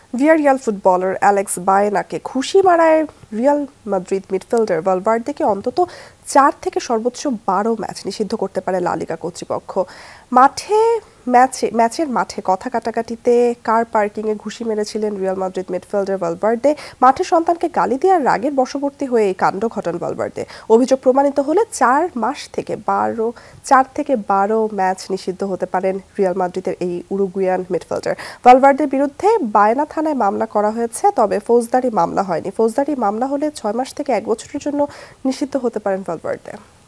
Villarreal footballer Alex বায়েনাকে ঘুষি মারায় রিয়াল মাদ্রিদ মিডফিল্ডার ভালভার্দেকে অন্তত 4 থেকে সর্বোচ্চ 12 ম্যাচ নিষিদ্ধ করতে পারে লা লিগা কর্তৃপক্ষ। ম্যাচের মাঠে কথা কাটাকাটিতে কার পার্কিংয়ে ঘুষি মেরেছিলেন রিয়াল মাদ্রিদ মিডফিল্ডার ভালভার্দে। মাঠে সন্তানকে গালি দেওয়ার রাগের বশবর্তী হয়ে এই কাণ্ড ঘটান ভালভার্দে। অভিযোগ প্রমাণিত হলে 4 থেকে 12 ম্যাচ নিষিদ্ধ হতে পারেন রিয়াল মাদ্রিদের এই উরুগুয়ান মিডফিল্ডার। ভালভার্দের বিরুদ্ধে বায়না থানায় মামলা করা হয়েছে, তবে ফৌজদারি মামলা হয়নি। ফৌজদারি মামলা হলে 6 মাস থেকে 1 বছরের জন্য নিষিদ্ধ হতে পারেন ভালভার্দে।